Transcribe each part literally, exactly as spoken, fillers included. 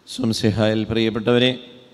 ശംസിഹായിൽ പ്രിയപ്പെട്ടവരെ,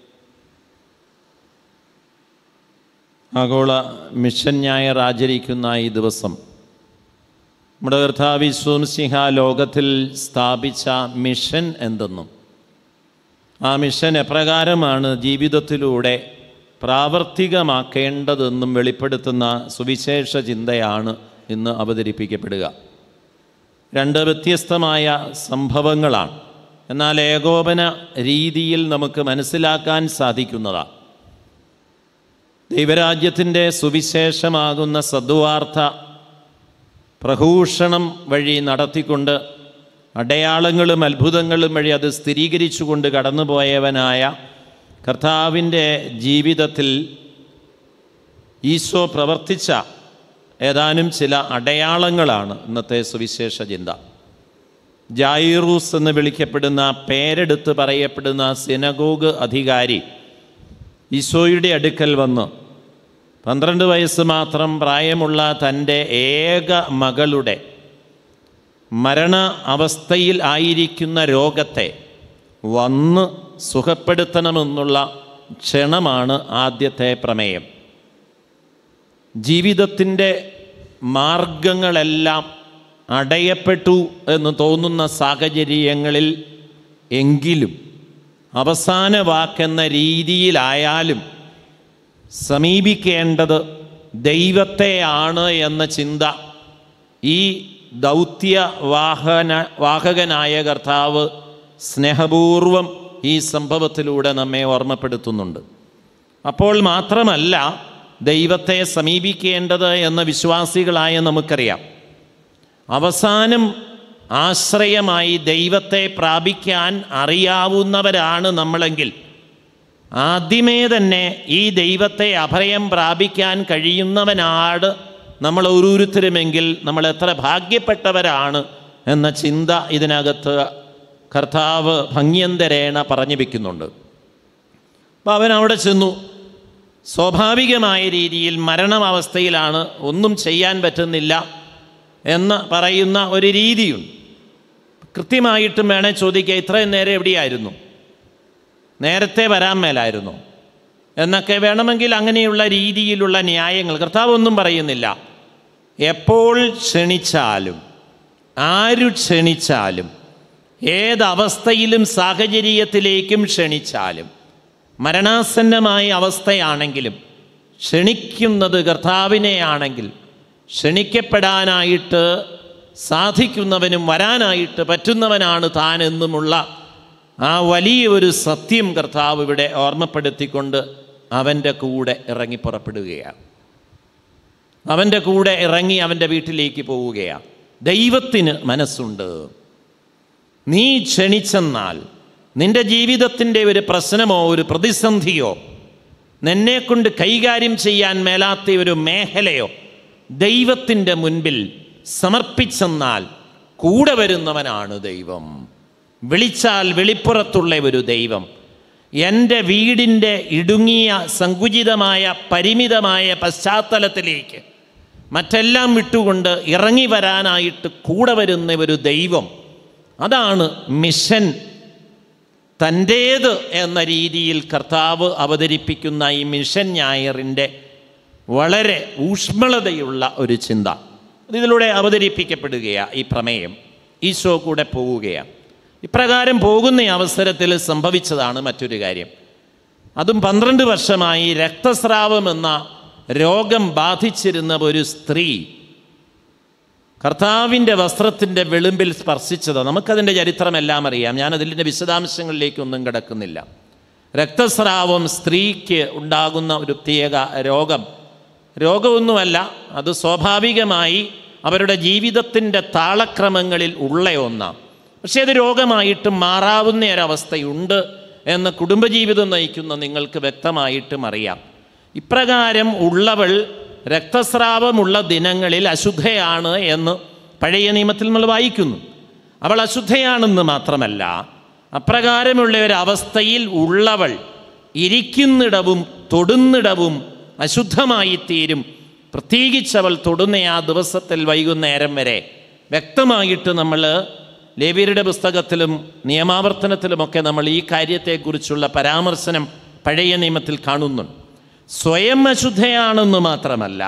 ആഗോള മിഷൻ ഞായർ ആചരിക്കുന്ന ഈ ദിവസം നമ്മുടെ കർത്താവ് ശംസിഹ ലോകത്തിൽ സ്ഥാപിച്ച മിഷൻ എന്തെന്നും ആ മിഷൻ എപ്രകാരമാണ് ജീവിതത്തിലൂടെ പ്രാവർത്തികമാക്കേണ്ടതെന്നും വെളിപ്പെടുത്തുന്ന സുവിശേഷ ചിന്തയാണ് ഇന്ന് അവതരിപ്പിക്കപ്പെടുക. രണ്ട് വ്യത്യസ്തമായ സംഭവങ്ങളാണ്, എന്നാൽ ഏകോപന രീതിയിൽ നമുക്ക് മനസ്സിലാക്കാൻ സാധിക്കുന്നതാണ്. ദൈവരാജ്യത്തിൻ്റെ സുവിശേഷമാകുന്ന സദ്വാർത്ത പ്രഘോഷണം വഴി നടത്തിക്കൊണ്ട് അടയാളങ്ങളും അത്ഭുതങ്ങളും വഴി അത് സ്ഥിരീകരിച്ചുകൊണ്ട് കടന്നുപോയവനായ കർത്താവിൻ്റെ ജീവിതത്തിൽ ഈശോ പ്രവർത്തിച്ച ഏതാനും ചില അടയാളങ്ങളാണ് ഇന്നത്തെ സുവിശേഷ ചിന്ത. ജായിറൂസ് എന്ന് വിളിക്കപ്പെടുന്ന, പേരെടുത്ത് പറയപ്പെടുന്ന സിനഗോഗ് അധികാരി ഈശോയുടെ അടുക്കൽ വന്ന് പന്ത്രണ്ട് വയസ്സ് മാത്രം പ്രായമുള്ള തൻ്റെ ഏക മകളുടെ മരണ അവസ്ഥയിൽ ആയിരിക്കുന്ന രോഗത്തെ വന്ന് സുഖപ്പെടുത്തണമെന്നുള്ള ക്ഷണമാണ് ആദ്യത്തെ പ്രമേയം. ജീവിതത്തിൻ്റെ മാർഗങ്ങളെല്ലാം അടയപ്പെട്ടു എന്ന് തോന്നുന്ന സാഹചര്യങ്ങളിൽ എങ്കിലും അവസാന വാക്കെന്ന രീതിയിലായാലും സമീപിക്കേണ്ടത് ദൈവത്തെയാണ് എന്ന ചിന്ത ഈ ദൗത്യ വാഹന വാഹകനായ കർത്താവ് സ്നേഹപൂർവം ഈ സംഭവത്തിലൂടെ നമ്മെ ഓർമ്മപ്പെടുത്തുന്നുണ്ട്. അപ്പോൾ മാത്രമല്ല ദൈവത്തെ സമീപിക്കേണ്ടത് എന്ന് വിശ്വാസികളായ നമുക്കറിയാം. അവസാനം ആശ്രയമായി ദൈവത്തെ പ്രാപിക്കാൻ അറിയാവുന്നവരാണ് നമ്മളെങ്കിൽ ആദ്യമേ തന്നെ ഈ ദൈവത്തെ അഭയം പ്രാപിക്കാൻ കഴിയുന്നവനാണ് നമ്മൾ ഓരോരുത്തരുമെങ്കിൽ നമ്മൾ എത്ര ഭാഗ്യപ്പെട്ടവരാണ് എന്ന ചിന്ത ഇതിനകത്ത് കർത്താവ് ഭംഗ്യന്തരേണ പറഞ്ഞു വയ്ക്കുന്നുണ്ട്. അപ്പോൾ അവൻ അവിടെ ചെന്നു. സ്വാഭാവികമായ രീതിയിൽ മരണാവസ്ഥയിലാണ്, ഒന്നും ചെയ്യാൻ പറ്റുന്നില്ല എന്ന് പറയുന്ന ഒരു രീതിയുണ്ട്. കൃത്യമായിട്ടും വേണേൽ ചോദിക്കുക, ഇത്രയും നേരം എവിടെയായിരുന്നു? നേരത്തെ വരാൻ മേലായിരുന്നു എന്നൊക്കെ വേണമെങ്കിൽ അങ്ങനെയുള്ള രീതിയിലുള്ള ന്യായങ്ങൾ കർത്താവ് ഒന്നും പറയുന്നില്ല. എപ്പോൾ ക്ഷണിച്ചാലും ആരു ക്ഷണിച്ചാലും ഏതവസ്ഥയിലും സാഹചര്യത്തിലേക്കും ക്ഷണിച്ചാലും മരണാസന്നമായ അവസ്ഥയാണെങ്കിലും ക്ഷണിക്കുന്നത് കർത്താവിനെയാണെങ്കിൽ ക്ഷണിക്കപ്പെടാനായിട്ട് സാധിക്കുന്നവനും വരാനായിട്ട് പറ്റുന്നവനാണ് താൻ എന്നുമുള്ള ആ വലിയ ഒരു സത്യം കർത്താവ് ഇവിടെ ഓർമ്മപ്പെടുത്തിക്കൊണ്ട് അവൻ്റെ കൂടെ ഇറങ്ങി പുറപ്പെടുകയാണ്. അവൻ്റെ കൂടെ ഇറങ്ങി അവൻ്റെ വീട്ടിലേക്ക് പോവുകയാണ്. ദൈവത്തിന് മനസ്സുണ്ട്. നീ ക്ഷണിച്ചെന്നാൽ നിൻ്റെ ജീവിതത്തിൻ്റെ ഒരു പ്രശ്നമോ ഒരു പ്രതിസന്ധിയോ നിന്നെക്കൊണ്ട് കൈകാര്യം ചെയ്യാൻ മേലാത്ത ഒരു മേഖലയോ ദൈവത്തിൻ്റെ മുൻപിൽ സമർപ്പിച്ചെന്നാൽ കൂടെ വരുന്നവനാണ് ദൈവം. വിളിച്ചാൽ വെളിപ്പുറത്തുള്ള ഒരു ദൈവം. എൻ്റെ വീടിൻ്റെ ഇടുങ്ങിയ സങ്കുചിതമായ പരിമിതമായ പശ്ചാത്തലത്തിലേക്ക് മറ്റെല്ലാം വിട്ടുകൊണ്ട് ഇറങ്ങി വരാനായിട്ട് കൂടെ വരുന്ന ഒരു ദൈവം. അതാണ് മിഷൻ. തൻ്റേത് എന്ന രീതിയിൽ കർത്താവ് അവതരിപ്പിക്കുന്ന ഈ മിഷൻ ഞായറിൻ്റെ വളരെ ഊഷ്മളതയുള്ള ഒരു ചിന്ത ഇതിലൂടെ അവതരിപ്പിക്കപ്പെടുകയാണ്. ഈ പ്രമേയം ഈശോ കൂടെ പോവുകയാണ്. ഇപ്രകാരം പോകുന്ന അവസരത്തിൽ സംഭവിച്ചതാണ് മറ്റൊരു കാര്യം. അതും പന്ത്രണ്ട് വർഷമായി രക്തസ്രാവം എന്ന രോഗം ബാധിച്ചിരുന്ന ഒരു സ്ത്രീ കർത്താവിൻ്റെ വസ്ത്രത്തിൻ്റെ വെളുമ്പിൽ സ്പർശിച്ചത്. നമുക്കതിൻ്റെ ചരിത്രമെല്ലാം അറിയാം. ഞാനതിൻ്റെ വിശദാംശങ്ങളിലേക്കൊന്നും കിടക്കുന്നില്ല. രക്തസ്രാവം സ്ത്രീക്ക് ഉണ്ടാകുന്ന ഒരു പ്രത്യേക രോഗം രോഗമൊന്നുമല്ല, അത് സ്വാഭാവികമായി അവരുടെ ജീവിതത്തിൻ്റെ താളക്രമങ്ങളിൽ ഉള്ള ഒന്നാണ്. പക്ഷേ അത് രോഗമായിട്ടും മാറാവുന്ന ഒരവസ്ഥയുണ്ട് എന്ന് കുടുംബജീവിതം നയിക്കുന്ന നിങ്ങൾക്ക് വ്യക്തമായിട്ടും അറിയാം. ഇപ്രകാരം ഉള്ളവൾ രക്തസ്രാവമുള്ള ദിനങ്ങളിൽ അശുദ്ധയാണ് എന്ന് പഴയ നിയമത്തിൽ നമ്മൾ വായിക്കുന്നു. അവൾ അശുദ്ധയാണെന്ന് മാത്രമല്ല, അപ്രകാരമുള്ള ഒരവസ്ഥയിൽ ഉള്ളവൾ ഇരിക്കുന്നിടവും തൊടുന്നിടവും അശുദ്ധമായിത്തീരും. പ്രത്യേകിച്ച് അവൾ തൊടുന്ന ആ ദിവസത്തിൽ വൈകുന്നേരം വരെ വ്യക്തമായിട്ട് നമ്മൾ ലേവ്യരുടെ പുസ്തകത്തിലും നിയമാവർത്തനത്തിലുമൊക്കെ നമ്മൾ ഈ കാര്യത്തെക്കുറിച്ചുള്ള പരാമർശനം പഴയ നിയമത്തിൽ കാണുന്നുണ്ട്. സ്വയം അശുദ്ധയാണെന്ന് മാത്രമല്ല,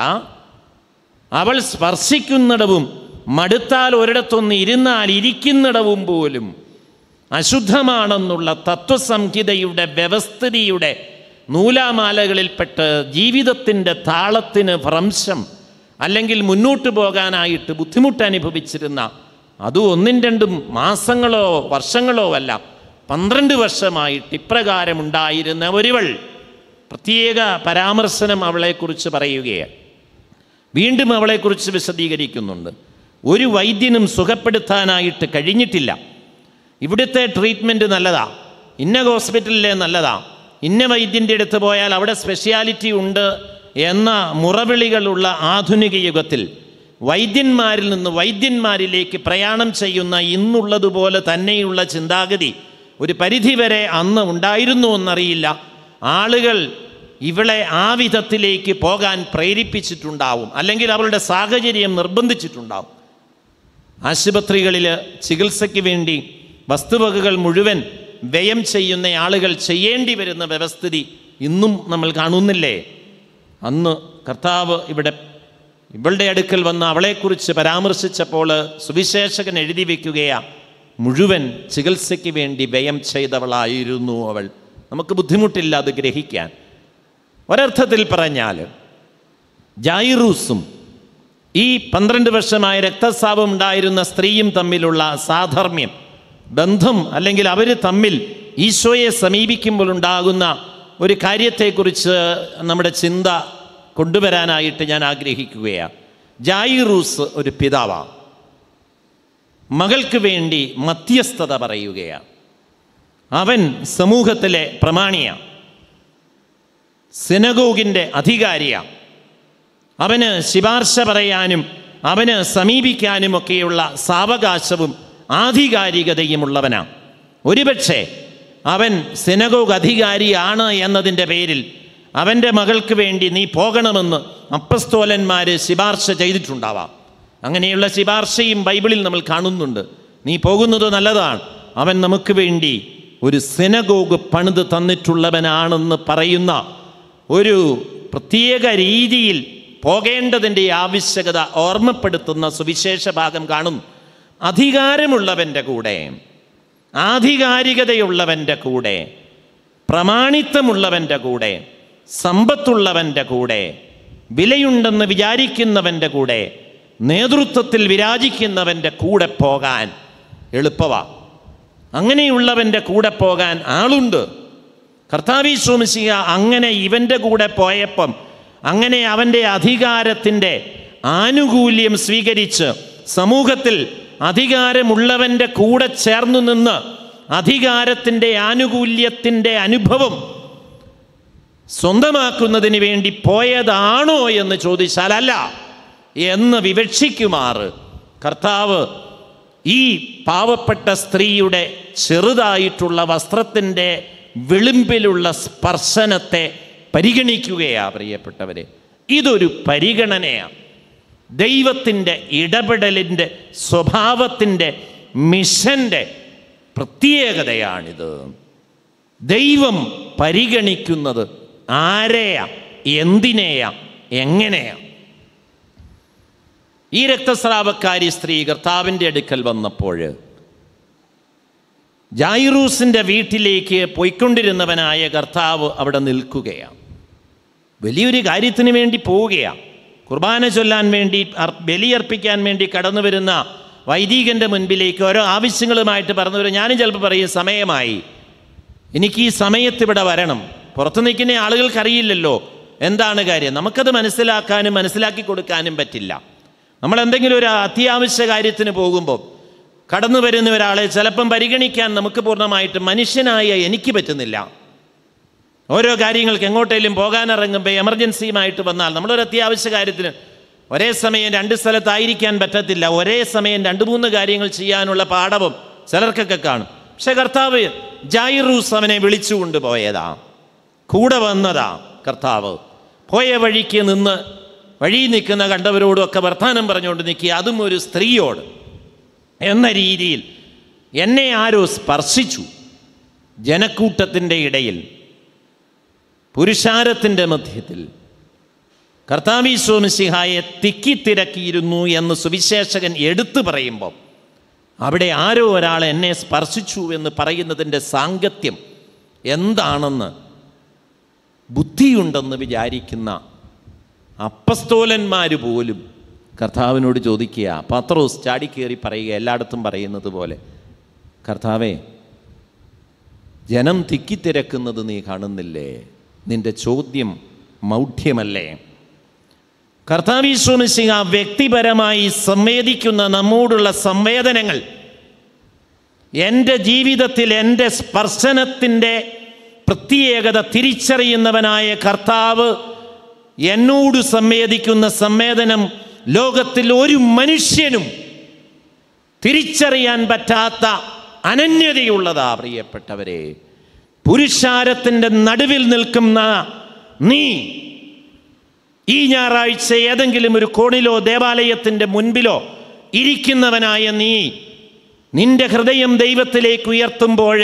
അവൾ സ്പർശിക്കുന്നിടവും മടുത്താൽ ഒരിടത്തൊന്ന് ഇരുന്നാൽ ഇരിക്കുന്നിടവും പോലും അശുദ്ധമാണെന്നുള്ള തത്വസംഹിതയുടെ വ്യവസ്ഥിതിയുടെ നൂലാമാലകളിൽപ്പെട്ട് ജീവിതത്തിൻ്റെ താളത്തിന് ഭ്രംശം അല്ലെങ്കിൽ മുന്നോട്ട് പോകാനായിട്ട് ബുദ്ധിമുട്ട് അനുഭവിച്ചിരുന്ന, അതും ഒന്നും രണ്ടും മാസങ്ങളോ വർഷങ്ങളോ അല്ല, പന്ത്രണ്ട് വർഷമായിട്ട് ഇപ്രകാരമുണ്ടായിരുന്ന ഒരുവൾ, പ്രത്യേക പരാമർശനം അവളെക്കുറിച്ച് പറയുകയാണ്. വീണ്ടും അവളെക്കുറിച്ച് വിശദീകരിക്കുന്നുണ്ട്. ഒരു വൈദ്യനും സുഖപ്പെടുത്താനായിട്ട് കഴിഞ്ഞിട്ടില്ല. ഇവിടുത്തെ ട്രീറ്റ്മെൻറ്റ് നല്ലതാ, ഇന്ന ഹോസ്പിറ്റലിലെ നല്ലതാ, ഇന്ന വൈദ്യൻ്റെ അടുത്ത് പോയാൽ അവിടെ സ്പെഷ്യാലിറ്റി ഉണ്ട് എന്ന മുറവിളികളുള്ള ആധുനിക യുഗത്തിൽ വൈദ്യന്മാരിൽ നിന്ന് വൈദ്യന്മാരിലേക്ക് പ്രയാണം ചെയ്യുന്ന ഇന്നുള്ളതുപോലെ തന്നെയുള്ള ചിന്താഗതി ഒരു പരിധിവരെ അന്ന് ഉണ്ടായിരുന്നു എന്നറിയില്ല. ആളുകൾ ഇവളെ ആ വിധത്തിലേക്ക് പോകാൻ പ്രേരിപ്പിച്ചിട്ടുണ്ടാവും, അല്ലെങ്കിൽ അവളുടെ സാഹചര്യം നിർബന്ധിച്ചിട്ടുണ്ടാവും. ആശുപത്രികളിൽ ചികിത്സയ്ക്ക് വേണ്ടി വസ്തുവകകൾ മുഴുവൻ വ്യയം ചെയ്യുന്ന ആളുകൾ ചെയ്യേണ്ടി വരുന്ന വ്യവസ്ഥിതി ഇന്നും നമ്മൾ കാണുന്നില്ലേ? അന്ന് കർത്താവ് ഇവിടെ ഇവളുടെ അടുക്കൽ വന്ന് അവളെക്കുറിച്ച് പരാമർശിച്ചപ്പോൾ സുവിശേഷകൻ എഴുതി വയ്ക്കുകയാ, മുഴുവൻ ചികിത്സയ്ക്ക് വേണ്ടി വ്യയം ചെയ്തവളായിരുന്നു അവൾ. നമുക്ക് ബുദ്ധിമുട്ടില്ല അത് ഗ്രഹിക്കാൻ. ഒരർത്ഥത്തിൽ പറഞ്ഞാൽ ജായിറൂസും ഈ പന്ത്രണ്ട് വർഷമായ രക്തസ്രാവം ഉണ്ടായിരുന്ന സ്ത്രീയും തമ്മിലുള്ള സാധർമ്മ്യം, ബന്ധം, അല്ലെങ്കിൽ അവർ തമ്മിൽ ഈശോയെ സമീപിക്കുമ്പോൾ ഉണ്ടാകുന്ന ഒരു കാര്യത്തെക്കുറിച്ച് നമ്മുടെ ചിന്ത കൊണ്ടുവരാനായിട്ട് ഞാൻ ആഗ്രഹിക്കുകയാണ്. ജായിറൂസ് ഒരു പിതാവാണ്, മകൾക്ക് വേണ്ടി മധ്യസ്ഥത പറയുകയാണ്. അവൻ സമൂഹത്തിലെ പ്രമാണിയാണ്, സിനഗോഗിൻ്റെ അധികാരിയാണ്. അവന് ശുപാർശ പറയാനും അവന് സമീപിക്കാനുമൊക്കെയുള്ള സാവകാശവും ആധികാരികതയുമുള്ളവനാണ്. ഒരുപക്ഷെ അവൻ സിനഗോഗ് അധികാരിയാണ് എന്നതിൻ്റെ പേരിൽ അവൻ്റെ മകൾക്ക് വേണ്ടി നീ പോകണമെന്ന് അപ്പസ്തോലന്മാർ ശുപാർശ ചെയ്തിട്ടുണ്ടാവാം. അങ്ങനെയുള്ള ശുപാർശയും ബൈബിളിൽ നമ്മൾ കാണുന്നുണ്ട്. നീ പോകുന്നത് നല്ലതാണ്, അവൻ നമുക്ക് വേണ്ടി ഒരു സിനഗോഗ് പണിത് തന്നിട്ടുള്ളവനാണെന്ന് പറയുന്ന ഒരു പ്രത്യേക രീതിയിൽ പോകേണ്ടതിൻ്റെ ആവശ്യകത ഓർമ്മപ്പെടുത്തുന്ന സുവിശേഷ ഭാഗം കാണുന്നു. അധികാരമുള്ളവൻ്റെ കൂടെ, ആധികാരികതയുള്ളവൻ്റെ കൂടെ, പ്രമാണിത്വമുള്ളവൻ്റെ കൂടെ, സമ്പത്തുള്ളവൻ്റെ കൂടെ, വിലയുണ്ടെന്ന് വിചാരിക്കുന്നവൻ്റെ കൂടെ, നേതൃത്വത്തിൽ വിരാജിക്കുന്നവൻ്റെ കൂടെ പോകാൻ എളുപ്പമാണ്. അങ്ങനെയുള്ളവൻ്റെ കൂടെ പോകാൻ ആളുണ്ട്. കർത്താവീശോ മിശിഹ അങ്ങനെ ഇവൻ്റെ കൂടെ പോയപ്പം അങ്ങനെ അവൻ്റെ അധികാരത്തിൻ്റെ ആനുകൂല്യം സ്വീകരിച്ച് സമൂഹത്തിൽ അധികാരമുള്ളവൻ്റെ കൂടെ ചേർന്നു നിന്ന് അധികാരത്തിൻ്റെ ആനുകൂല്യത്തിൻ്റെ അനുഭവം സ്വന്തമാക്കുന്നതിന് വേണ്ടി പോയതാണോ എന്ന് ചോദിച്ചാൽ അല്ല എന്ന് വിവക്ഷിക്കുമാറ് കർത്താവ് ഈ പാവപ്പെട്ട സ്ത്രീയുടെ ചെറുതായിട്ടുള്ള വസ്ത്രത്തിൻ്റെ വിളിമ്പിലുള്ള സ്പർശനത്തെ പരിഗണിക്കുകയാ. പ്രിയപ്പെട്ടവരെ, ഇതൊരു പരിഗണനയാണ്. ദൈവത്തിൻ്റെ ഇടപെടലിൻ്റെ സ്വഭാവത്തിൻ്റെ മിഷൻ്റെ പ്രത്യേകതയാണിത്. ദൈവം പരിഗണിക്കുന്നത് ആരെയാ, എന്തിനെയാ, എങ്ങനെയാ? ഈ രക്തസ്രാവക്കാരി സ്ത്രീ കർത്താവിൻ്റെ അടുക്കൽ വന്നപ്പോൾ ജായിറൂസിൻ്റെ വീട്ടിലേക്ക് പോയിക്കൊണ്ടിരുന്നവനായ കർത്താവ് അവിടെ നിൽക്കുകയാണ്. വലിയൊരു കാര്യത്തിന് വേണ്ടി പോവുകയാണ്. കുർബാന ചൊല്ലാൻ വേണ്ടി, ബലിയർപ്പിക്കാൻ വേണ്ടി കടന്നു വരുന്ന വൈദികൻ്റെ മുൻപിലേക്ക് ഓരോ ആവശ്യങ്ങളുമായിട്ട് പറഞ്ഞു വരും. ഞാനും ചിലപ്പോൾ പറയും, സമയമായി, എനിക്ക് ഈ സമയത്ത് ഇവിടെ വരണം. പുറത്ത് നിൽക്കുന്ന ആളുകൾക്കറിയില്ലല്ലോ എന്താണ് കാര്യം. നമുക്കത് മനസ്സിലാക്കാനും മനസ്സിലാക്കി കൊടുക്കാനും പറ്റില്ല. നമ്മൾ എന്തെങ്കിലും ഒരു അത്യാവശ്യ കാര്യത്തിന് പോകുമ്പോൾ കടന്നു വരുന്ന ഒരാളെ ചിലപ്പം പരിഗണിക്കാൻ നമുക്ക് പൂർണ്ണമായിട്ട് മനുഷ്യനായ എനിക്ക് പറ്റുന്നില്ല. ഓരോ കാര്യങ്ങൾക്ക് എങ്ങോട്ടേലും പോകാനിറങ്ങുമ്പോൾ എമർജൻസിയുമായിട്ട് വന്നാൽ നമ്മളൊരു അത്യാവശ്യ കാര്യത്തിന് ഒരേ സമയം രണ്ട് സ്ഥലത്തായിരിക്കാൻ പറ്റത്തില്ല. ഒരേ സമയം രണ്ട് മൂന്ന് കാര്യങ്ങൾ ചെയ്യാനുള്ള പാടവം ചിലർക്കൊക്കെ കാണും. പക്ഷെ കർത്താവ് ജായിറൂസ് അവനെ വിളിച്ചു കൊണ്ടുപോയതാ, കൂടെ വന്നതാ. കർത്താവ് പോയ വഴിക്ക് നിന്ന് വഴി നിൽക്കുന്ന കണ്ടവരോടും ഒക്കെ വർത്തമാനം പറഞ്ഞുകൊണ്ട് നിൽക്കുക, അതും ഒരു സ്ത്രീയോട് എന്ന രീതിയിൽ എന്നെ ആരോ സ്പർശിച്ചു. ജനക്കൂട്ടത്തിൻ്റെ ഇടയിൽ, പുരുഷാരത്തിൻ്റെ മധ്യത്തിൽ കർത്താവീശോ മിശിഹായെ തിക്കിത്തിരക്കിയിരുന്നു എന്ന് സുവിശേഷകൻ എടുത്തു പറയുമ്പോൾ അവിടെ ആരോ ഒരാൾ എന്നെ സ്പർശിച്ചു എന്ന് പറയുന്നതിൻ്റെ സാങ്കത്യം എന്താണെന്ന് ബുദ്ധിയുണ്ടെന്ന് വിചാരിക്കുന്ന അപ്പസ്തോലന്മാർ പോലും കർത്താവിനോട് ചോദിക്കുക. പത്രോസ് ചാടിക്കേറി പറയുക, എല്ലായിടത്തും പറയുന്നത് പോലെ, കർത്താവേ, ജനം തിക്കിത്തിരക്കുന്നത് നീ കാണുന്നില്ലേ? നിൻ്റെ ചോദ്യം മൗഢ്യമല്ലേ? കർത്താവീശോ മിശിഹാ വ്യക്തിപരമായി സംവേദിക്കുന്ന നമ്മോടുള്ള സംവേദനങ്ങൾ എൻ്റെ ജീവിതത്തിൽ എൻ്റെ സ്പർശനത്തിൻ്റെ പ്രത്യേകത തിരിച്ചറിയുന്നവനായ കർത്താവ് എന്നോട് സംവേദിക്കുന്ന സംവേദനം ലോകത്തിൽ ഒരു മനുഷ്യനും തിരിച്ചറിയാൻ പറ്റാത്ത അനന്യതയുള്ളതാ. പ്രിയപ്പെട്ടവരെ, പുരുഷാരത്തിൻ്റെ നടുവിൽ നിൽക്കുന്ന നീ ഈ ഞായറാഴ്ച ഏതെങ്കിലും ഒരു കോണിലോ ദേവാലയത്തിൻ്റെ മുൻപിലോ ഇരിക്കുന്നവനായ നീ നിന്റെ ഹൃദയം ദൈവത്തിലേക്ക് ഉയർത്തുമ്പോൾ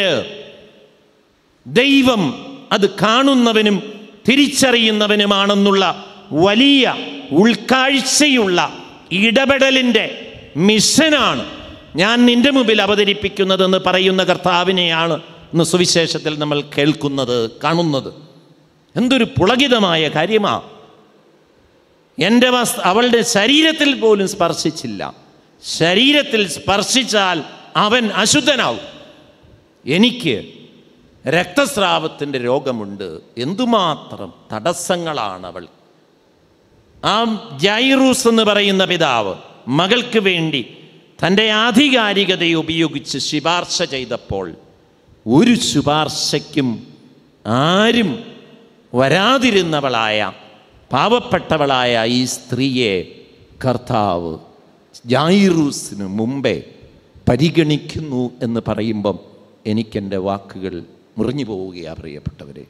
ദൈവം അത് കാണുന്നവനും തിരിച്ചറിയുന്നവനുമാണെന്നുള്ള വലിയ ഉൾക്കാഴ്ചയുള്ള ഇടപെടലിൻ്റെ മിഷനാണ് ഞാൻ നിന്റെ മുമ്പിൽ അവതരിപ്പിക്കുന്നതെന്ന് പറയുന്ന കർത്താവിനെയാണ് ഇന്ന് സുവിശേഷത്തിൽ നമ്മൾ കേൾക്കുന്നത്, കാണുന്നത്. എന്തൊരു പുളകിതമായ കാര്യമാണ്! എൻ്റെ വസ് അവളുടെ ശരീരത്തിൽ പോലും സ്പർശിച്ചില്ല. ശരീരത്തിൽ സ്പർശിച്ചാൽ അവൻ അശുദ്ധനാവും. എനിക്ക് രക്തസ്രാവത്തിൻ്റെ രോഗമുണ്ട്. എന്തുമാത്രം തടസ്സങ്ങളാണ് അവൾ. ആ ജൈറൂസ് എന്ന് പറയുന്ന പിതാവ് മകൾക്ക് വേണ്ടി തൻ്റെ ആധികാരികതയെ ഉപയോഗിച്ച് ശുപാർശ ചെയ്തപ്പോൾ ഒരു ശുപാർശയ്ക്കും ആരും വരാതിരുന്നവളായ പാവപ്പെട്ടവളായ ഈ സ്ത്രീയെ കർത്താവ് ജൈറൂസിന് മുമ്പേ പരിഗണിക്കുന്നു എന്ന് പറയുമ്പം എനിക്കെൻ്റെ വാക്കുകൾ മുറിഞ്ഞു പോവുകയാണ് പ്രിയപ്പെട്ടവരെ.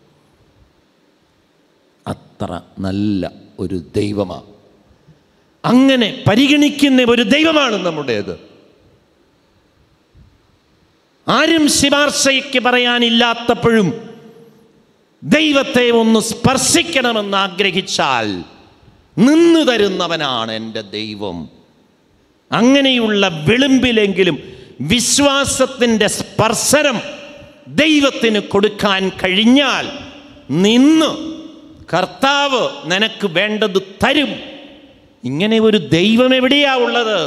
അത്ര നല്ല ഒരു ദൈവമാണ്. അങ്ങനെ പരിഗണിക്കുന്ന ഒരു ദൈവമാണ് നമ്മുടേത്. ആരും ശുപാർശയ്ക്ക് പറയാനില്ലാത്തപ്പോഴും ദൈവത്തെ ഒന്ന് സ്പർശിക്കണമെന്ന് ആഗ്രഹിച്ചാൽ നിന്നു തരുന്നവനാണ് എൻ്റെ ദൈവം. അങ്ങനെയുള്ള വിളിമ്പിലെങ്കിലും വിശ്വാസത്തിൻ്റെ സ്പർശനം ദൈവത്തിന് കൊടുക്കാൻ കഴിഞ്ഞാൽ നിന്ന് കർത്താവ് നിനക്ക് വേണ്ടത് തരും. ഇങ്ങനെ ഒരു ദൈവം എവിടെയാ ഉള്ളത്?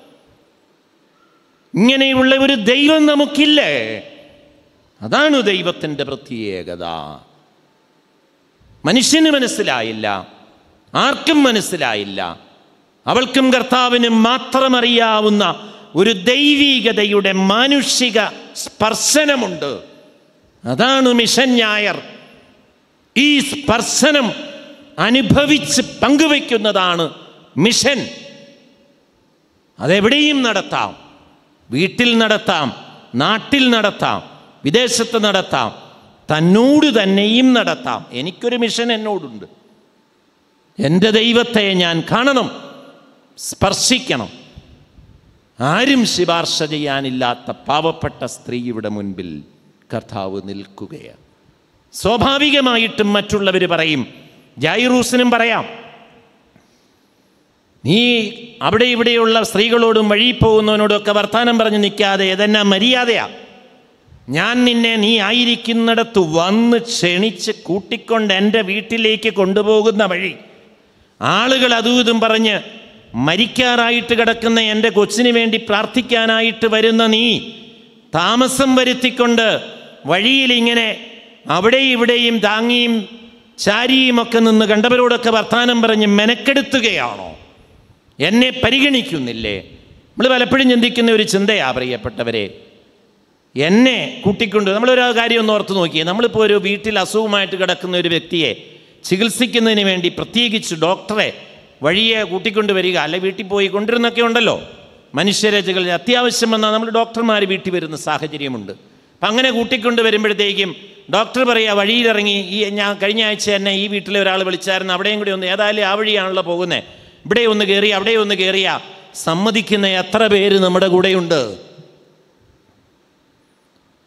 ഇങ്ങനെയുള്ള ഒരു ദൈവം നമുക്കില്ലേ? അതാണ് ദൈവത്തിൻ്റെ പ്രത്യേകത. മനുഷ്യന് മനസ്സിലായില്ല, ആർക്കും മനസ്സിലായില്ല. അവൾക്കും കർത്താവിനും മാത്രം അറിയാവുന്ന ഒരു ദൈവീകതയുടെ മാനുഷിക സ്പർശനമുണ്ട്. അതാണ് മിഷൻ ഞായർ. ഈ സ്പർശനം അനുഭവിച്ച് പങ്കുവയ്ക്കുന്നതാണ് മിഷൻ. അതെവിടെയും നടത്താം. വീട്ടിൽ നടത്താം, നാട്ടിൽ നടത്താം, വിദേശത്ത് നടത്താം, തന്നോട് തന്നെയും നടത്താം. എനിക്കൊരു മിഷൻ എന്നോടുണ്ട്. എൻ്റെ ദൈവത്തെ ഞാൻ കാണണം, സ്പർശിക്കണം. ആരും ശുപാർശ ചെയ്യാനില്ലാത്ത പാവപ്പെട്ട സ്ത്രീയുടെ മുൻപിൽ കർത്താവ് നിൽക്കുകയാണ്. സ്വാഭാവികമായിട്ടും മറ്റുള്ളവർ പറയും, ജൈറൂസിനും പറയാം, നീ അവിടെ ഇവിടെയുള്ള സ്ത്രീകളോടും വഴി പോകുന്നവനോടൊക്കെ വർത്തമാനം പറഞ്ഞ് നിൽക്കാതെ ഇതെന്നാ മര്യാദയാ? ഞാൻ നിന്നെ നീ ആയിരിക്കുന്നിടത്ത് വന്ന് ക്ഷണിച്ച് കൂട്ടിക്കൊണ്ട് എൻ്റെ വീട്ടിലേക്ക് കൊണ്ടുപോകുന്ന വഴി ആളുകൾ അതും ഇതും പറഞ്ഞ് മരിക്കാറായിട്ട് കിടക്കുന്ന എൻ്റെ കൊച്ചിന് വേണ്ടി പ്രാർത്ഥിക്കാനായിട്ട് വരുന്ന നീ താമസം വരുത്തിക്കൊണ്ട് വഴിയിലിങ്ങനെ അവിടെ ഇവിടെയും താങ്ങിയും ചാരിയുമൊക്കെ നിന്ന് കണ്ടവരോടൊക്കെ വർത്തമാനം പറഞ്ഞ് മെനക്കെടുത്തുകയാണോ? എന്നെ പരിഗണിക്കുന്നില്ലേ? നമ്മൾ പലപ്പോഴും ചിന്തിക്കുന്ന ഒരു ചിന്തയാ പ്രിയപ്പെട്ടവരെ. എന്നെ കൂട്ടിക്കൊണ്ട് നമ്മളൊരു കാര്യം ഒന്ന് ഓർത്ത് നോക്കിയേ. നമ്മളിപ്പോൾ ഒരു വീട്ടിൽ അസുഖമായിട്ട് കിടക്കുന്ന ഒരു വ്യക്തിയെ ചികിത്സിക്കുന്നതിന് വേണ്ടി പ്രത്യേകിച്ച് ഡോക്ടറെ വഴിയെ കൂട്ടിക്കൊണ്ട് വരിക, അല്ലെ വീട്ടിൽ പോയി കൊണ്ടിരുന്നൊക്കെ ഉണ്ടല്ലോ മനുഷ്യരചകൾ. അത്യാവശ്യം വന്നാൽ നമ്മൾ ഡോക്ടർമാർ വീട്ടിൽ വരുന്ന സാഹചര്യമുണ്ട്. അപ്പം അങ്ങനെ കൂട്ടിക്കൊണ്ട് വരുമ്പോഴത്തേക്കും ഡോക്ടർ പറയുക, വഴിയിലിറങ്ങി ഈ ഞാൻ കഴിഞ്ഞ ആഴ്ച എന്നെ ഈ വീട്ടിലെ ഒരാൾ വിളിച്ചായിരുന്നു, അവിടെയും കൂടി ഒന്ന്, ഏതായാലും ആ വഴിയാണല്ലോ പോകുന്നത്, ഇവിടെ ഒന്ന് കയറി അവിടെ ഒന്ന് കയറിയ സമ്മതിക്കുന്ന എത്ര പേര് നമ്മുടെ കൂടെയുണ്ട്?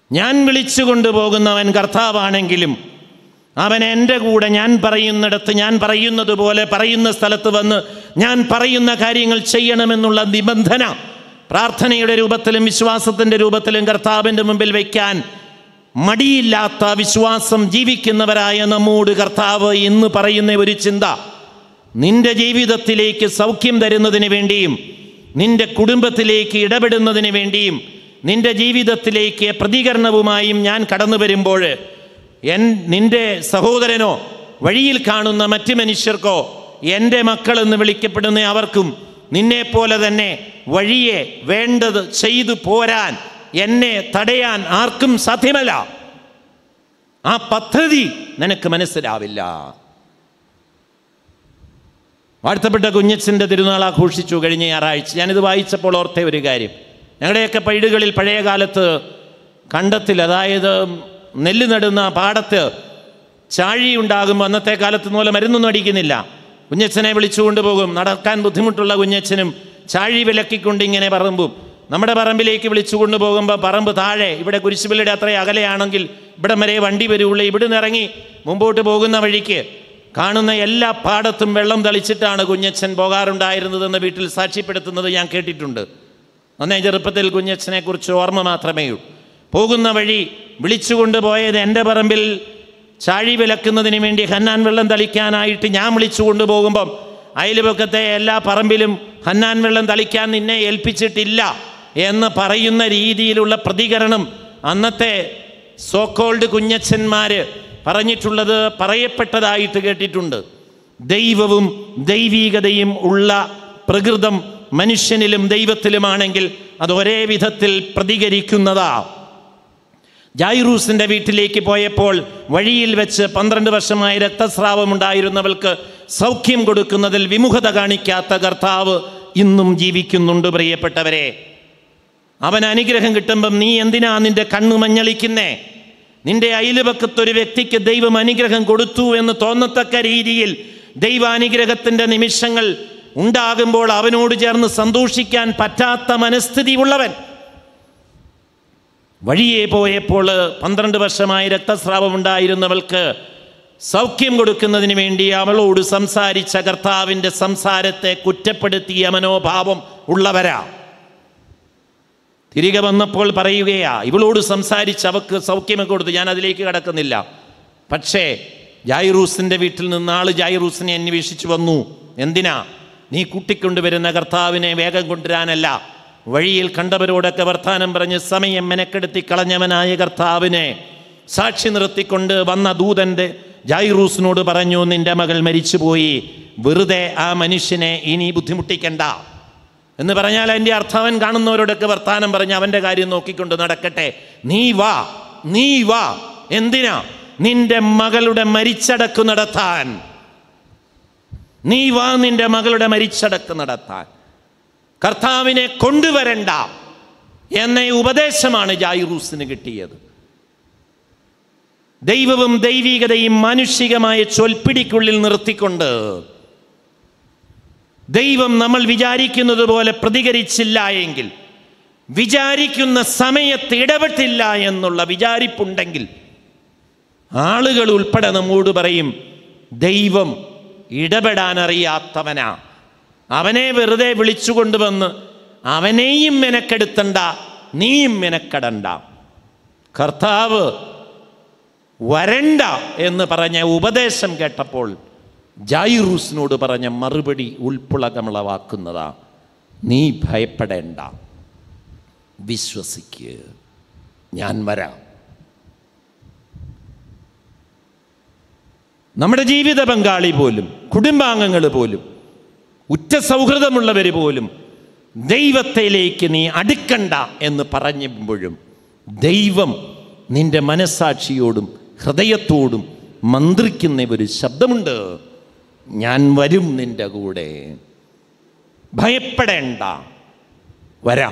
ഞാൻ വിളിച്ചു കൊണ്ടുപോകുന്നവൻ കർത്താവാണെങ്കിലും അവൻ എൻ്റെ കൂടെ ഞാൻ പറയുന്നിടത്ത് ഞാൻ പറയുന്നത് പോലെ പറയുന്ന സ്ഥലത്ത് വന്ന് ഞാൻ പറയുന്ന കാര്യങ്ങൾ ചെയ്യണമെന്നുള്ള നിബന്ധന പ്രാർത്ഥനയുടെ രൂപത്തിലും വിശ്വാസത്തിൻ്റെ രൂപത്തിലും കർത്താവിൻ്റെ മുമ്പിൽ വയ്ക്കാൻ മടിയില്ലാത്ത വിശ്വാസം ജീവിക്കുന്നവരായ നമ്മോട് കർത്താവ് ഇന്ന് പറയുന്ന ഒരു ചിന്ത, നിന്റെ ജീവിതത്തിലേക്ക് സൗഖ്യം തരുന്നതിന് വേണ്ടിയും നിന്റെ കുടുംബത്തിലേക്ക് ഇടപെടുന്നതിന് വേണ്ടിയും നിന്റെ ജീവിതത്തിലേക്ക് പ്രതികരണവുമായും ഞാൻ കടന്നു വരുമ്പോൾ എൻ നിന്റെ സഹോദരനോ വഴിയിൽ കാണുന്ന മറ്റ് മനുഷ്യർക്കോ എൻ്റെ മക്കളെന്ന് വിളിക്കപ്പെടുന്ന അവർക്കും നിന്നെപ്പോലെ തന്നെ വഴിയെ വേണ്ടത് ചെയ്തു പോരാൻ എന്നെ തടയാൻ ആർക്കും സാധ്യമല്ല. ആ പദ്ധതി നിനക്ക് മനസ്സിലാവില്ല. വാഴ്ത്തപ്പെട്ട കുഞ്ഞച്ചൻ്റെ തിരുനാൾ ആഘോഷിച്ചു കഴിഞ്ഞ ഞായറാഴ്ച. ഞാനിത് വായിച്ചപ്പോൾ ഓർത്ത ഒരു കാര്യം, ഞങ്ങളുടെയൊക്കെ പൈടുകളിൽ പഴയ കാലത്ത് കണ്ടത്തിൽ, അതായത് നെല്ല് നടുന്ന പാടത്ത് ചാഴി ഉണ്ടാകുമ്പോൾ അന്നത്തെ കാലത്ത് പോലെ മരുന്നൊന്നും അടിക്കുന്നില്ല. കുഞ്ഞച്ചനെ വിളിച്ചുകൊണ്ട് പോകും. നടക്കാൻ ബുദ്ധിമുട്ടുള്ള കുഞ്ഞച്ചനും ചാഴി വിലക്കിക്കൊണ്ട് ഇങ്ങനെ പറമ്പും നമ്മുടെ പറമ്പിലേക്ക് വിളിച്ചു കൊണ്ടുപോകുമ്പോൾ പറമ്പ് താഴെ, ഇവിടെ കുരിശുപള്ളിയുടെ അത്ര അകലെയാണെങ്കിൽ ഇവിടെ വരെ വണ്ടി വരുള്ളൂ. ഇവിടുന്ന് ഇറങ്ങി മുമ്പോട്ട് പോകുന്ന വഴിക്ക് കാണുന്ന എല്ലാ പാടത്തും വെള്ളം തളിച്ചിട്ടാണ് കുഞ്ഞച്ചൻ പോകാറുണ്ടായിരുന്നതെന്ന് വീട്ടിൽ സാക്ഷ്യപ്പെടുത്തുന്നത് ഞാൻ കേട്ടിട്ടുണ്ട്. അന്നേ ചെറുപ്പത്തിൽ കുഞ്ഞച്ചനെ കുറിച്ച് ഓർമ്മ മാത്രമേ ഉള്ളൂ. പോകുന്ന വഴി വിളിച്ചുകൊണ്ട് പോയത് എൻ്റെ പറമ്പിൽ ചാഴി വിലക്കുന്നതിന് വേണ്ടി ഹന്നാൻ വെള്ളം തളിക്കാനായിട്ട് ഞാൻ വിളിച്ചു കൊണ്ടുപോകുമ്പം അയൽപക്കത്തെ എല്ലാ പറമ്പിലും ഹന്നാൻ വെള്ളം തളിക്കാൻ നിന്നെ ഏൽപ്പിച്ചിട്ടില്ല എന്ന് പറയുന്ന രീതിയിലുള്ള പ്രതികരണം അന്നത്തെ സോക്കോൾഡ് കുഞ്ഞച്ചന്മാർ പറഞ്ഞിട്ടുള്ളത് പറയപ്പെട്ടതായിട്ട് കേട്ടിട്ടുണ്ട്. ദൈവവും ദൈവീകതയും ഉള്ള പ്രകൃതം മനുഷ്യനിലും ദൈവത്തിലുമാണെങ്കിൽ അത് ഒരേ വിധത്തിൽ പ്രതികരിക്കുന്നതാ. ജായിറൂസിൻ്റെ വീട്ടിലേക്ക് പോയപ്പോൾ വഴിയിൽ വെച്ച് പന്ത്രണ്ട് വർഷമായി രക്തസ്രാവമുണ്ടായിരുന്നവൾക്ക് സൗഖ്യം കൊടുക്കുന്നതിൽ വിമുഖത കാണിക്കാത്ത കർത്താവ് ഇന്നും ജീവിക്കുന്നുണ്ട്. പ്രിയപ്പെട്ടവരെ, അവൻ അനുഗ്രഹം കിട്ടുമ്പം നീ എന്തിനാ നിന്റെ കണ്ണു മഞ്ഞളിക്കുന്നേ? നിന്റെ അയൽപക്കത്തൊരു വ്യക്തിക്ക് ദൈവം അനുഗ്രഹം കൊടുത്തു എന്ന് തോന്നത്തക്ക രീതിയിൽ ദൈവാനുഗ്രഹത്തിൻ്റെ നിമിഷങ്ങൾ ഉണ്ടാകുമ്പോൾ അവനോട് ചേർന്ന് സന്തോഷിക്കാൻ പറ്റാത്ത മനസ്ഥിതി ഉള്ളവൻ, വഴിയെ പോയപ്പോൾ പന്ത്രണ്ട് വർഷമായി രക്തസ്രാവം ഉണ്ടായിരുന്നവൾക്ക് സൗഖ്യം കൊടുക്കുന്നതിന് വേണ്ടി അവളോട് സംസാരിച്ച കർത്താവിൻ്റെ സംസാരത്തെ കുറ്റപ്പെടുത്തിയ മനോഭാവം ഉള്ളവരാ. തിരികെ വന്നപ്പോൾ പറയുകയാ, ഇവളോട് സംസാരിച്ച് അവൾക്ക് സൗഖ്യമൊക്കെ കൊടുത്തു. ഞാൻ അതിലേക്ക് കടക്കുന്നില്ല. പക്ഷേ ജായിറൂസിൻ്റെ വീട്ടിൽ നിന്ന് ആൾ ജായിറൂസിനെ അന്വേഷിച്ചു വന്നു. എന്തിനാ? നീ കൂട്ടിക്കൊണ്ടുവരുന്ന കർത്താവിനെ വേഗം കൊണ്ടുവരാനല്ല, വഴിയിൽ കണ്ടവരോടൊക്കെ വർത്താനം പറഞ്ഞ് സമയം മെനക്കെടുത്തി കളഞ്ഞവനായ കർത്താവിനെ സാക്ഷി നിർത്തിക്കൊണ്ട് വന്ന ദൂതൻ്റെ ജായിറൂസിനോട് പറഞ്ഞു, നിന്റെ മകൾ മരിച്ചുപോയി, വെറുതെ ആ മനുഷ്യനെ ഇനി ബുദ്ധിമുട്ടിക്കണ്ട എന്ന് പറഞ്ഞാൽ അതിൻ്റെ അർത്ഥം അവൻ കാണുന്നവരോടൊക്കെ വർത്താനം പറഞ്ഞ് അവൻ്റെ കാര്യം നോക്കിക്കൊണ്ട് നടക്കട്ടെ. നീ വാ, നീ വാ. എന്തിനാ? നിന്റെ മകളുടെ മരിച്ചടക്ക് നടത്താൻ. നീ വാ, നിന്റെ മകളുടെ മരിച്ചടക്ക് നടത്താൻ. കർത്താവിനെ കൊണ്ടുവരണ്ട എന്ന ഉപദേശമാണ് ജായിറൂസിന് കിട്ടിയത്. ദൈവവും ദൈവികതയും മാനുഷികമായ ചൊൽപ്പിടിക്കുള്ളിൽ നിർത്തിക്കൊണ്ട് ദൈവം നമ്മൾ വിചാരിക്കുന്നത് പോലെ പ്രതികരിച്ചില്ല എങ്കിൽ, വിചാരിക്കുന്ന സമയത്ത് ഇടപെട്ടില്ല എന്നുള്ള വിചാരിപ്പുണ്ടെങ്കിൽ ആളുകൾ ഉൾപ്പെടെ നമ്മോട് പറയും, ദൈവം ഇടപെടാൻ അറിയാത്തവനാ, അവനെ വെറുതെ വിളിച്ചു കൊണ്ടുവന്ന് അവനെയും മെനക്കെടുത്തണ്ട, നീയും മെനക്കെടണ്ട. കർത്താവ് വരണ്ട എന്ന് പറഞ്ഞ ഉപദേശം കേട്ടപ്പോൾ ജായിറൂസിനോട് പറഞ്ഞ മറുപടി ഉൾപ്പുളകമുളവാക്കുന്നതാ. നീ ഭയപ്പെടേണ്ട, വിശ്വസിക്ക്, ഞാൻ വരാം. നമ്മുടെ ജീവിത പങ്കാളി പോലും, കുടുംബാംഗങ്ങൾ പോലും, ഉറ്റ സൗഹൃദമുള്ളവർ പോലും ദൈവത്തിലേക്ക് നീ അടുക്കണ്ട എന്ന് പറഞ്ഞപ്പോഴും ദൈവം നിന്റെ മനസ്സാക്ഷിയോടും ഹൃദയത്തോടും മന്ത്രിക്കുന്ന ഒരു ശബ്ദമുണ്ട്, ഞാൻ വരും നിന്റെ കൂടെ, ഭയപ്പെടേണ്ട, വരാം.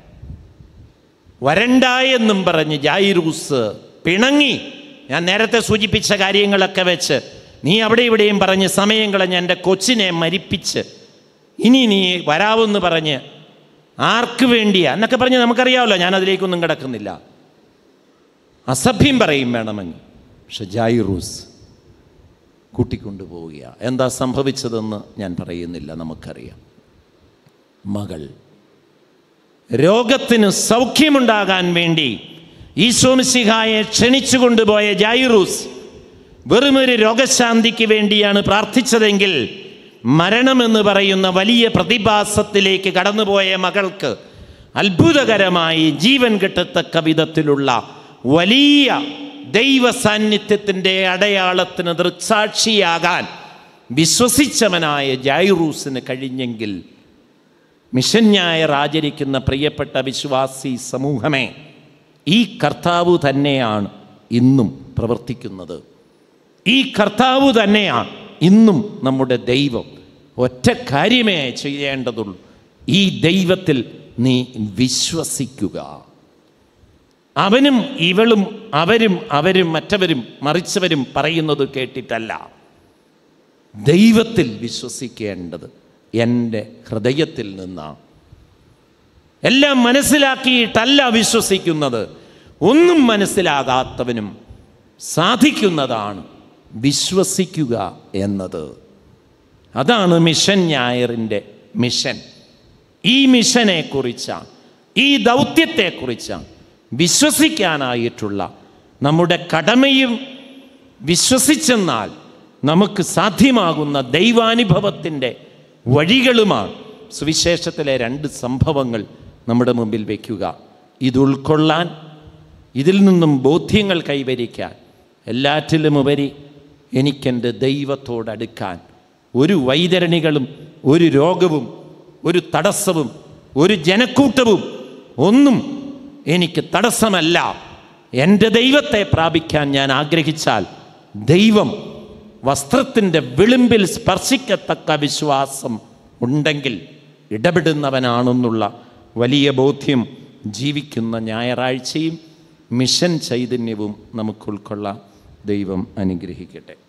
വരണ്ട എന്നും പറഞ്ഞ് ജായിറൂസ് പിണങ്ങി. ഞാൻ നേരത്തെ സൂചിപ്പിച്ച കാര്യങ്ങളൊക്കെ വെച്ച് നീ അവിടെ ഇവിടെയും പറഞ്ഞ് സമയം കളഞ്ഞ് എൻ്റെ കൊച്ചിനെ മരിപ്പിച്ച് ഇനി നീ വരാവെന്ന് പറഞ്ഞ് ആർക്ക് വേണ്ടിയാ എന്നൊക്കെ പറഞ്ഞ് നമുക്കറിയാമല്ലോ. ഞാൻ അതിലേക്കൊന്നും കിടക്കുന്നില്ല. അസഭ്യം പറയും വേണമെങ്കിൽ. പക്ഷെ ജൈറൂസ് കൂട്ടിക്കൊണ്ടുപോവുക. എന്താ സംഭവിച്ചതെന്ന് ഞാൻ പറയുന്നില്ല, നമുക്കറിയാം. മകൾ രോഗത്തിന് സൗഖ്യമുണ്ടാകാൻ വേണ്ടി ഈശോ മിശിഹായെ ക്ഷണിച്ചു കൊണ്ടുപോയ ജൈറൂസ് വെറുമൊരു രോഗശാന്തിക്ക് വേണ്ടിയാണ് പ്രാർത്ഥിച്ചതെങ്കിൽ മരണമെന്ന് പറയുന്ന വലിയ പ്രതിഭാസത്തിലേക്ക് കടന്നുപോയ മകൾക്ക് അത്ഭുതകരമായി ജീവൻ കിട്ടത്തക്ക വിധത്തിലുള്ള വലിയ ദൈവ സാന്നിധ്യത്തിൻ്റെ അടയാളത്തിന് ദൃക്സാക്ഷിയാകാൻ വിശ്വസിച്ചവനായ ജൈറൂസിന് കഴിഞ്ഞെങ്കിൽ, മിഷൻ ഞായർ ആചരിക്കുന്ന പ്രിയപ്പെട്ട വിശ്വാസി സമൂഹമേ, ഈ കർത്താവ് തന്നെയാണ് ഇന്നും പ്രവർത്തിക്കുന്നത്. ഈ കർത്താവ് തന്നെയാണ് ഇന്നും നമ്മുടെ ദൈവം. ഒറ്റ കാര്യമേ ചെയ്യേണ്ടതുള്ളൂ, ഈ ദൈവത്തിൽ നീ വിശ്വസിക്കുക. അവനും ഇവളും അവരും അവരും മറ്റവരും മറിച്ചവരും പറയുന്നത് കേട്ടിട്ടല്ല, ദൈവത്തിൽ വിശ്വസിക്കേണ്ടത് എൻ്റെ ഹൃദയത്തിൽ നിന്നാണ്. എല്ലാം മനസ്സിലാക്കിയിട്ടല്ല വിശ്വസിക്കുന്നത്. ഒന്നും മനസ്സിലാകാത്തവനും സാധിക്കുന്നതാണ് വിശ്വസിക്കുക എന്നത്. അതാണ് മിഷൻ ഞായറിൻ്റെ മിഷൻ. ഈ മിഷനെക്കുറിച്ചാണ്, ഈ ദൗത്യത്തെക്കുറിച്ചാണ് വിശ്വസിക്കാനായിട്ടുള്ള നമ്മുടെ കടമയും വിശ്വസിച്ചെന്നാൽ നമുക്ക് സാധ്യമാകുന്ന ദൈവാനുഭവത്തിൻ്റെ വഴികളുമാണ് സുവിശേഷത്തിലെ രണ്ട് സംഭവങ്ങൾ നമ്മുടെ മുമ്പിൽ വയ്ക്കുക. ഇത് ഉൾക്കൊള്ളാൻ, ഇതിൽ നിന്നും ബോധ്യങ്ങൾ കൈവരിക്കാൻ, എല്ലാറ്റിലുമുപരി എനിക്കെൻ്റെ ദൈവത്തോടടുക്കാൻ ഒരു വൈതരണികളും ഒരു രോഗവും ഒരു തടസ്സവും ഒരു ജനക്കൂട്ടവും ഒന്നും എനിക്ക് തടസ്സമല്ല. എൻ്റെ ദൈവത്തെ പ്രാപിക്കാൻ ഞാൻ ആഗ്രഹിച്ചാൽ ദൈവം വസ്ത്രത്തിൻ്റെ വിളിമ്പിൽ സ്പർശിക്കത്തക്ക വിശ്വാസം ഉണ്ടെങ്കിൽ ഇടപെടുന്നവനാണെന്നുള്ള വലിയ ബോധ്യം ജീവിക്കുന്ന ഞായറാഴ്ചയും മിഷൻ ചൈതന്യവും നമുക്ക് ഉൾക്കൊള്ളാം. ദൈവം അനുഗ്രഹിക്കട്ടെ.